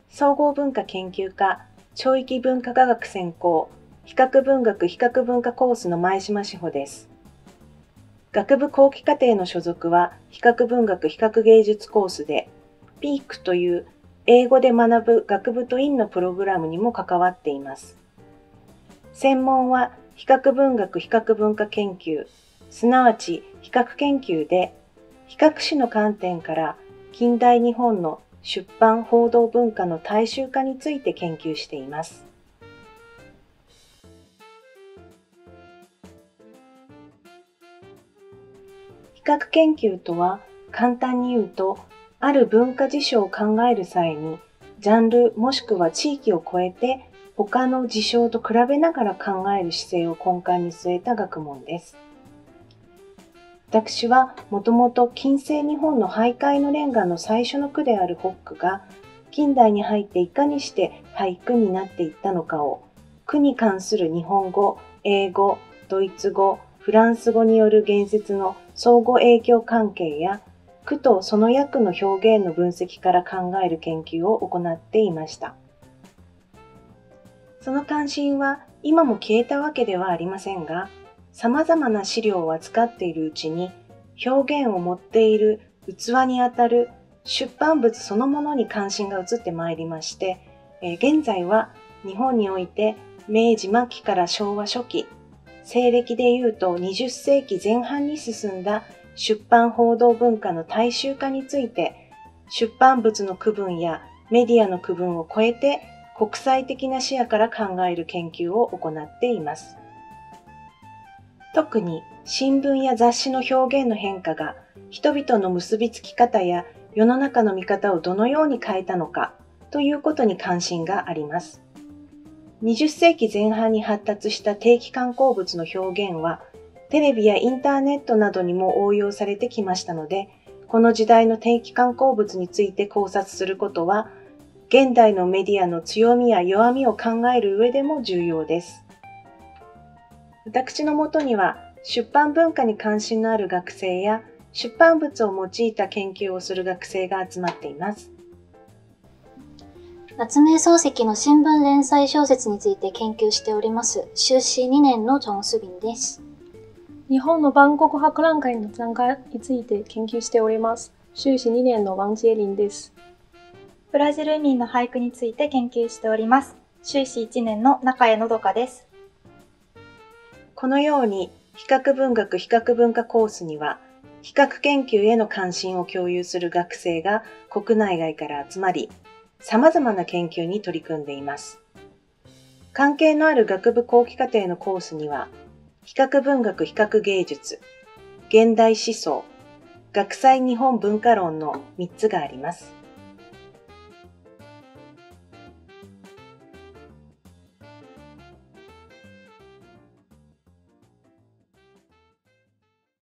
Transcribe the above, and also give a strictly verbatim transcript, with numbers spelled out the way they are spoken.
総合文化研究科長域文化科学専攻比較文学比較文化コースの前島志保です。学部後期課程の所属は比較文学比較芸術コースで、ピークという英語で学ぶ学部と院のプログラムにも関わっています。専門は比較文学比較文化研究、すなわち比較研究で、比較史の観点から近代日本の出版報道文化の大衆化について研究しています。比較研究とは、簡単に言うと、ある文化事象を考える際に、ジャンルもしくは地域を超えて、他の事象と比べながら考える姿勢を根幹に据えた学問です。私はもともと近世日本の俳諧の連歌の最初の句であるホックが、近代に入っていかにして俳句になっていったのかを、句に関する日本語、英語、ドイツ語、フランス語による言説の相互影響関係や、句とその訳の表現の分析から考える研究を行っていました。その関心は今も消えたわけではありませんが、様々な資料を扱っているうちに、表現を持っている器にあたる出版物そのものに関心が移ってまいりまして、えー、現在は日本において明治末期から昭和初期、西暦でいうとにじゅっせいきぜん半に進んだ出版報道文化の大衆化について、出版物の区分やメディアの区分を超えて国際的な視野から考える研究を行っています。特に新聞や雑誌の表現の変化が人々の結びつき方や世の中の見方をどのように変えたのかということに関心があります。にじゅっせいきぜん半に発達した定期刊行物の表現はテレビやインターネットなどにも応用されてきましたので、この時代の定期刊行物について考察することは現代のメディアの強みや弱みを考える上でも重要です。私のもとには出版文化に関心のある学生や出版物を用いた研究をする学生が集まっています。 夏目漱石の新聞連載小説について研究しております、修士にねんのチョン・スビンです。 日本の万国博覧会の参加について研究しております、修士にねんのワン・ジェリンです。 ブラジル移民の俳句について研究しております、修士いちねんの中江のどかです。 このように比較文学比較文化コースには比較研究への関心を共有する学生が国内外から集まり、様々な研究に取り組んでいます。関係のある学部後期課程のコースには、比較文学比較芸術、現代思想、学際日本文化論のみっつがあります。